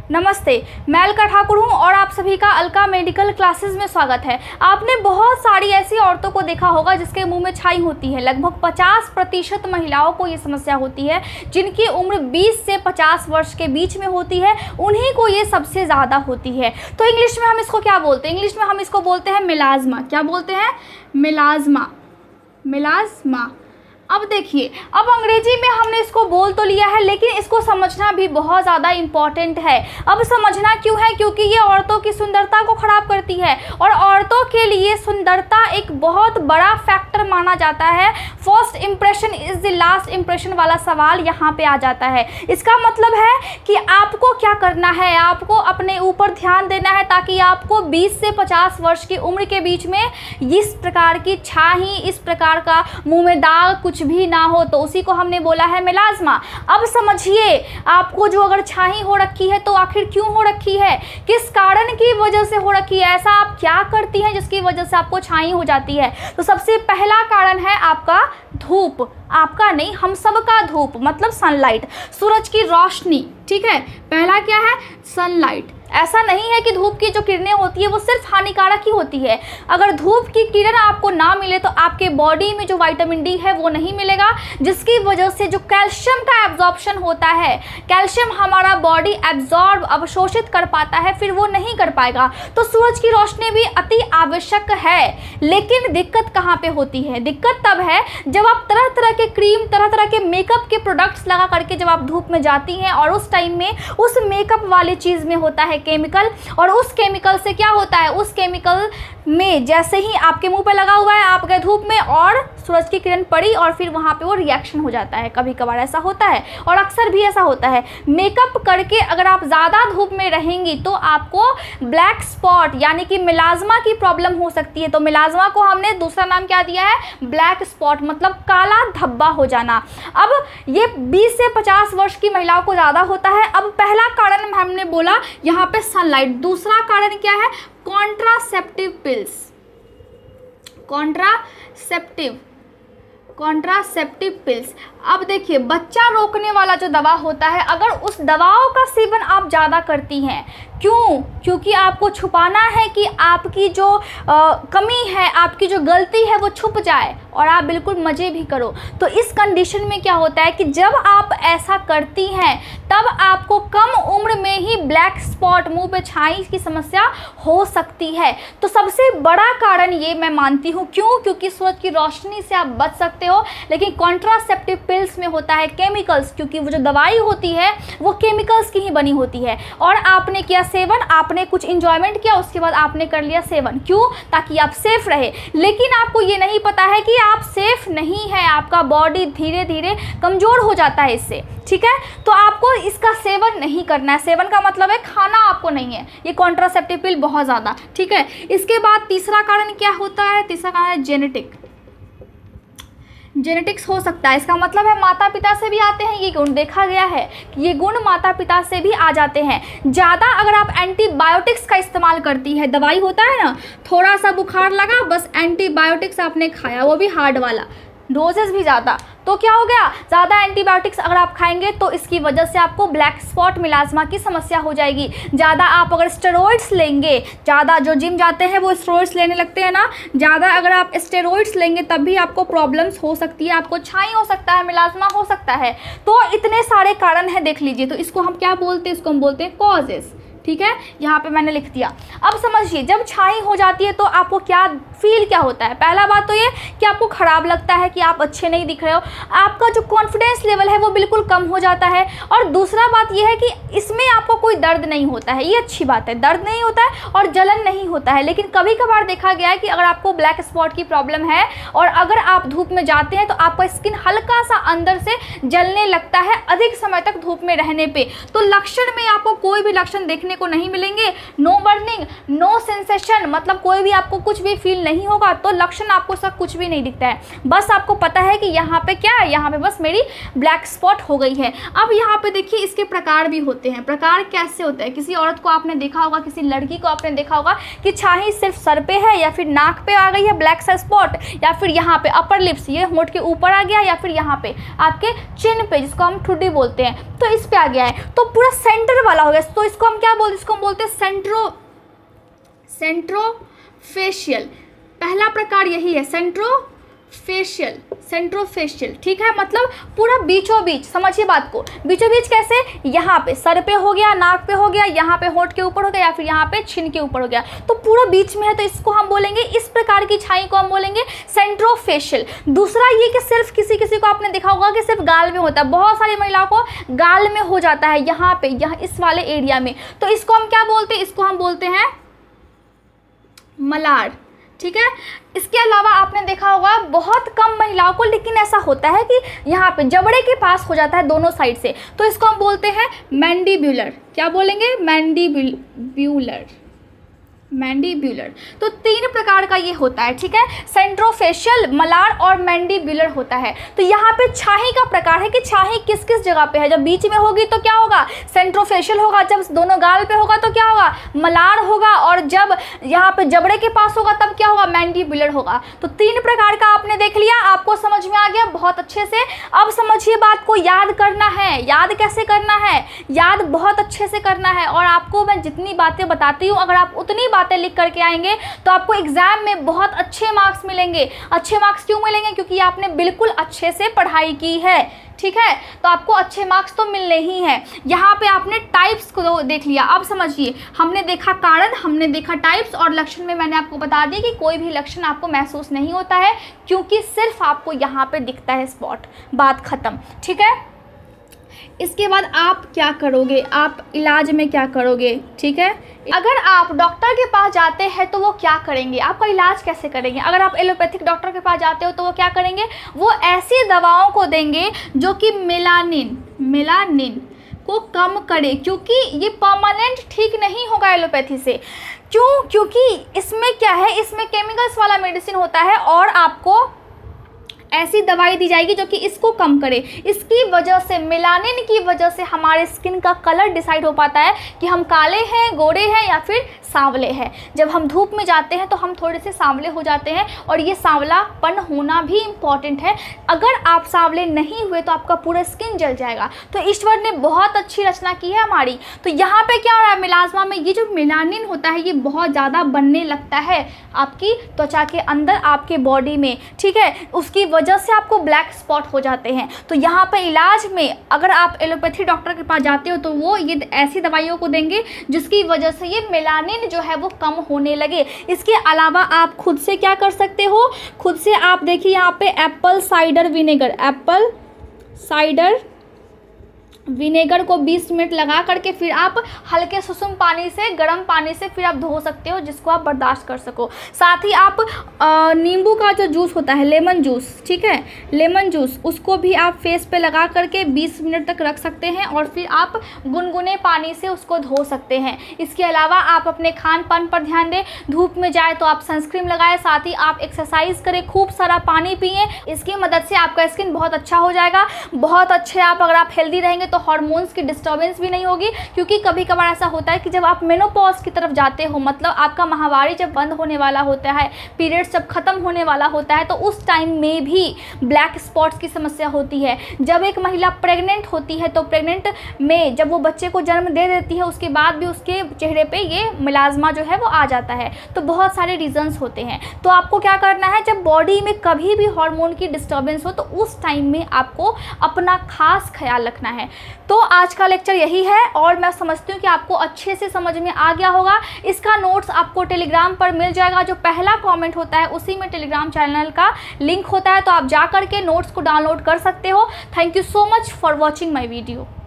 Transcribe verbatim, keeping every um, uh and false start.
नमस्ते, मैं अलका ठाकुर हूँ और आप सभी का अलका मेडिकल क्लासेस में स्वागत है। आपने बहुत सारी ऐसी औरतों को देखा होगा जिसके मुंह में छाई होती है। लगभग पचास प्रतिशत महिलाओं को ये समस्या होती है, जिनकी उम्र बीस से पचास वर्ष के बीच में होती है, उन्हीं को ये सबसे ज़्यादा होती है। तो इंग्लिश में हम इसको क्या बोलते हैं? इंग्लिश में हम इसको बोलते हैं मिलाज़्मा। क्या बोलते हैं? मिलाज़्मा। मिलाज़्मा। अब देखिए, अब अंग्रेजी में हमने इसको बोल तो लिया है, लेकिन इसको समझना भी बहुत ज़्यादा इम्पॉर्टेंट है। अब समझना क्यों है? क्योंकि ये औरतों की सुंदरता को ख़राब करती है और औरतों के लिए सुंदरता एक बहुत बड़ा फैक्टर माना जाता है। First impression is the last impression वाला सवाल यहाँ पे आ जाता है। इसका मतलब है कि आपको क्या करना है, आपको अपने ऊपर ध्यान देना है ताकि आपको बीस से पचास वर्ष की उम्र के बीच में इस प्रकार की छाही, इस प्रकार का मुँह में दाग कुछ भी ना हो। तो उसी को हमने बोला है मिलाज़्मा। अब समझिए, आपको जो अगर छाई हो रखी है तो आखिर क्यों हो रखी है, किस कारण की वजह से हो रखी है, ऐसा आप क्या करती हैं जिसकी वजह से आपको छाई हो जाती है? तो सबसे पहला कारण है आपका धूप। आपका नहीं, हम सबका धूप, मतलब सनलाइट, सूरज की रोशनी। ठीक है, पहला क्या है? सनलाइट। ऐसा नहीं है कि धूप की जो किरणें होती है वो सिर्फ हानिकारक ही होती है। अगर धूप की किरण आपको ना मिले तो आपके बॉडी में जो विटामिन डी है वो नहीं मिलेगा, जिसकी वजह से जो कैल्शियम का एब्जॉर्प्शन होता है, कैल्शियम हमारा बॉडी एब्जॉर्ब अवशोषित कर पाता है, फिर वो नहीं कर पाएगा। तो सूरज की रोशनी भी अति आवश्यक है। लेकिन दिक्कत कहाँ पे होती है? दिक्कत तब है जब आप तरह तरह के क्रीम, तरह तरह के मेकअप के प्रोडक्ट्स लगा करके जब आप धूप में जाती हैं और उस टाइम में उस मेकअप वाली चीज़ में होता है केमिकल, और उस केमिकल से क्या होता है, उस केमिकल में जैसे ही आपके मुंह पे लगा हुआ है, आप गए धूप में और सूरज की किरण पड़ी और फिर वहाँ पे वो रिएक्शन हो जाता है। कभी कभार ऐसा होता है और अक्सर भी ऐसा होता है। मेकअप करके अगर आप ज़्यादा धूप में रहेंगी तो आपको ब्लैक स्पॉट यानी कि मिलाज़्मा की प्रॉब्लम हो सकती है। तो मिलाज़्मा को हमने दूसरा नाम क्या दिया है? ब्लैक स्पॉट, मतलब काला धब्बा हो जाना। अब ये बीस से पचास वर्ष की महिलाओं को ज़्यादा होता है। अब पहला कारण हमने बोला यहाँ पे सनलाइट। दूसरा कारण क्या है? Contraceptive pills. Contraceptive contraceptive pills. अब देखिए, बच्चा रोकने वाला जो दवा होता है, अगर उस दवाओं का सेवन आप ज़्यादा करती हैं, क्यों? क्योंकि आपको छुपाना है कि आपकी जो आ, कमी है, आपकी जो गलती है वो छुप जाए और आप बिल्कुल मज़े भी करो। तो इस कंडीशन में क्या होता है कि जब आप ऐसा करती हैं तब आपको कम उम्र में ही ब्लैक स्पॉट, मुंह पे छाई की समस्या हो सकती है। तो सबसे बड़ा कारण ये मैं मानती हूँ। क्यों? क्योंकि सूरज की रोशनी से आप बच सकते हो, लेकिन कॉन्ट्रासेप्टिव पिल्स में होता है केमिकल्स, क्योंकि वो जो दवाई होती है वो केमिकल्स की ही बनी होती है। और आपने किया सेवन, आपने कुछ इंजॉयमेंट किया, उसके बाद आपने कर लिया सेवन। क्यों? ताकि आप सेफ रहे। लेकिन आपको ये नहीं पता है कि आप सेफ नहीं है, आपका बॉडी धीरे धीरे कमज़ोर हो जाता है इससे। ठीक है, तो आपको इसका सेवन नहीं करना है। सेवन का मतलब है खाना आपको नहीं है ये कॉन्ट्रासेप्टिव पिल बहुत ज़्यादा। ठीक है, इसके बाद तीसरा कारण क्या होता है? तीसरा कारण है जेनेटिक। जेनेटिक्स हो सकता है, इसका मतलब है माता पिता से भी आते हैं ये गुण। देखा गया है कि ये गुण माता पिता से भी आ जाते हैं। ज़्यादा अगर आप एंटीबायोटिक्स का इस्तेमाल करती है, दवाई होता है ना, थोड़ा सा बुखार लगा, बस एंटीबायोटिक्स आपने खाया, वो भी हार्ड वाला, डोजेस भी ज़्यादा, तो क्या हो गया? ज़्यादा एंटीबायोटिक्स अगर आप खाएंगे तो इसकी वजह से आपको ब्लैक स्पॉट, मिलाज़्मा की समस्या हो जाएगी। ज़्यादा आप अगर स्टेरॉइड्स लेंगे, ज़्यादा जो जिम जाते हैं वो स्टेरॉइड्स लेने लगते हैं ना, ज़्यादा अगर आप स्टेरॉइड्स लेंगे तब भी आपको प्रॉब्लम्स हो सकती है, आपको छाई हो सकता है, मिलाज़्मा हो सकता है। तो इतने सारे कारण हैं, देख लीजिए। तो इसको हम क्या बोलते हैं? इसको हम बोलते हैं कॉजेस। ठीक है, यहाँ पे मैंने लिख दिया। अब समझिए, जब छाई हो जाती है तो आपको क्या फील क्या होता है? पहला बात तो ये कि आपको ख़राब लगता है कि आप अच्छे नहीं दिख रहे हो, आपका जो कॉन्फिडेंस लेवल है वो बिल्कुल कम हो जाता है। और दूसरा बात ये है कि इसमें आपको कोई दर्द नहीं होता है, ये अच्छी बात है, दर्द नहीं होता है और जलन नहीं होता है। लेकिन कभी कभार देखा गया है कि अगर आपको ब्लैक स्पॉट की प्रॉब्लम है और अगर आप धूप में जाते हैं तो आपका स्किन हल्का सा अंदर से जलने लगता है अधिक समय तक धूप में रहने पर। तो लक्षण में आपको कोई भी लक्षण देखने देखने को नहीं मिलेंगे, नो बर्निंग, नो सेंसेशन, मतलब कोई भी आपको कुछ भी फील नहीं होगा, तो लक्षण आपको सब कुछ भी नहीं दिखता है। बस आपको पता है कि यहाँ पे क्या है, यहाँ पे बस मेरी ब्लैक स्पॉट हो गई है। अब यहाँ पे देखिए इसके प्रकार भी होते हैं। प्रकार कैसे होते हैं, किसी औरत को आपने देखा होगा, किसी लड़की को आपने देखा होगा कि छाही सिर्फ सर पे है, या फिर नाक पे आ गई है ब्लैक सा स्पॉट, या फिर यहाँ पे अपर लिप्स, ये होंठ के ऊपर आ गया, या फिर यहाँ पे आपके चिन पे, जिसको हम ठुड्डी बोलते हैं, तो इस पे आ गया है, तो पूरा सेंटर वाला हो गया। तो इसको हम क्या बोलते हैं, इसको हम बोलते हैं सेंट्रो सेंट्रोफेशियल। पहला प्रकार यही है, सेंट्रोफेशियल, सेंट्रोफेशियल, ठीक है, मतलब पूरा बीचों बीच, समझिए बात को, बीचों बीच कैसे, यहाँ पे सर पे हो गया, नाक पे हो गया, यहाँ पे होंठ के ऊपर हो गया, या फिर यहाँ पे छिन के ऊपर हो गया, तो पूरा बीच में है, तो इसको हम बोलेंगे, इस प्रकार की छाई को हम बोलेंगे सेंट्रोफेशियल। दूसरा ये कि सिर्फ किसी किसी को आपने देखा होगा कि सिर्फ गाल में होता है, बहुत सारी महिलाओं को गाल में हो जाता है, यहाँ पे, यहाँ इस वाले एरिया में, तो इसको हम क्या बोलते हैं, इसको हम बोलते हैं मलार, ठीक है। इसके अलावा आपने देखा होगा बहुत कम महिलाओं को, लेकिन ऐसा होता है कि यहाँ पे जबड़े के पास हो जाता है दोनों साइड से, तो इसको हम बोलते हैं मैंडिब्यूलर। क्या बोलेंगे, मैंडिब्यूलर, मैंडिब्यूलर। तो तीन प्रकार का ये होता है, ठीक है, सेंट्रोफेशियल, मलार और मैंडिब्यूलर होता है। तो यहाँ पे छाही का प्रकार है कि छाही किस किस जगह पे है, जब बीच में होगी तो क्या होगा, सेंट्रोफेशियल होगा, जब दोनों गाल पे होगा तो क्या होगा, मलार होगा, और जब यहाँ पे जबड़े के पास होगा तब क्या होगा, मैंडिब्यूलर होगा। तो तीन प्रकार का आपने देख लिया, आपको समझ में आ गया बहुत अच्छे से। अब समझिए बात को, याद करना है। याद कैसे करना है, याद बहुत अच्छे से करना है, और आपको मैं जितनी बातें बताती हूँ, अगर आप उतनी बातें लिख करके आएंगे तो आपको एग्जाम में बहुत अच्छे मार्क्स मिलेंगे। अच्छे मार्क्स क्यों मिलेंगे, क्योंकि आपने बिल्कुल अच्छे से पढ़ाई की है, ठीक है, तो आपको अच्छे मार्क्स तो मिलने ही हैं। यहाँ पे आपने टाइप्स को देख लिया। अब समझिए, हमने देखा कारण, हमने देखा टाइप्स, और लक्षण में मैंने आपको बता दिया कि कोई भी लक्षण आपको महसूस नहीं होता है, क्योंकि सिर्फ आपको यहाँ पे दिखता है स्पॉट, बात खत्म, ठीक है। इसके बाद आप क्या करोगे, आप इलाज में क्या करोगे, ठीक है। अगर आप डॉक्टर के पास जाते हैं तो वो क्या करेंगे, आपका इलाज कैसे करेंगे। अगर आप एलोपैथिक डॉक्टर के पास जाते हो तो वो क्या करेंगे, वो ऐसी दवाओं को देंगे जो कि मेलानिन मेलानिन को कम करे, क्योंकि ये परमानेंट ठीक नहीं होगा एलोपैथी से। क्यों, क्योंकि इसमें क्या है, इसमें केमिकल्स वाला मेडिसिन होता है, और आपको ऐसी दवाई दी जाएगी जो कि इसको कम करे। इसकी वजह से, मेलानिन की वजह से हमारे स्किन का कलर डिसाइड हो पाता है कि हम काले हैं, गोरे हैं, या फिर सांवले हैं। जब हम धूप में जाते हैं तो हम थोड़े से सांवले हो जाते हैं, और ये सांवलापन होना भी इम्पॉर्टेंट है। अगर आप सांवले नहीं हुए तो आपका पूरा स्किन जल जाएगा। तो ईश्वर ने बहुत अच्छी रचना की है हमारी। तो यहाँ पे क्या हो रहा है, मिलाज्मा में ये जो मेलानिन होता है ये बहुत ज़्यादा बनने लगता है आपकी त्वचा के अंदर, आपके बॉडी में, ठीक है। उसकी वजह से आपको ब्लैक स्पॉट हो जाते हैं। तो यहाँ पे इलाज में अगर आप एलोपैथी डॉक्टर के पास जाते हो तो वो ये ऐसी दवाइयों को देंगे जिसकी वजह से ये मेलानिन जो है वो कम होने लगे। इसके अलावा आप खुद से क्या कर सकते हो, खुद से आप देखिए यहाँ पे apple cider vinegar, apple cider vinegar को बीस मिनट लगा करके फिर आप हल्के सुसुम पानी से, गर्म पानी से फिर आप धो सकते हो, जिसको आप बर्दाश्त कर सको। साथ ही आप नींबू का जो जूस होता है, लेमन जूस, ठीक है, लेमन जूस, उसको भी आप फेस पे लगा करके बीस मिनट तक रख सकते हैं, और फिर आप गुनगुने पानी से उसको धो सकते हैं। इसके अलावा आप अपने खान पान पर ध्यान दें, धूप में जाए तो आप सनस्क्रीन लगाएं, साथ ही आप एक्सरसाइज करें, खूब सारा पानी पिएं। इसकी मदद से आपका स्किन बहुत अच्छा हो जाएगा, बहुत अच्छे। आप अगर आप हेल्दी रहेंगे तो हार्मोन्स की डिस्टर्बेंस भी नहीं होगी, क्योंकि कभी कभार ऐसा होता है कि जब आप मेनोपॉज की तरफ जाते हो, मतलब आपका माहवारी जब बंद होने वाला होता है, पीरियड्स जब खत्म होने वाला होता है, तो उस टाइम में भी ब्लैक स्पॉट्स की समस्या होती है। जब एक महिला प्रेग्नेंट होती है तो प्रेग्नेंट में जब वो बच्चे को जन्म दे देती है, उसके बाद भी उसके चेहरे पे ये मिलाज्मा जो है वो आ जाता है। तो बहुत सारे रीजंस होते हैं। तो आपको क्या करना है, जब बॉडी में कभी भी हार्मोन की डिस्टर्बेंस हो तो उस टाइम में आपको अपना खास ख्याल रखना है। तो आज का लेक्चर यही है, और मैं समझती हूँ कि आपको अच्छे से समझ में आ गया होगा। इसका नोट्स आपको टेलीग्राम पर मिल जाएगा, जो पहला कमेंट होता है उसी में टेलीग्राम चैनल का लिंक होता है, तो आप जा करके नोट्स को डाउनलोड कर सकते हो। Thank you so much for watching my video.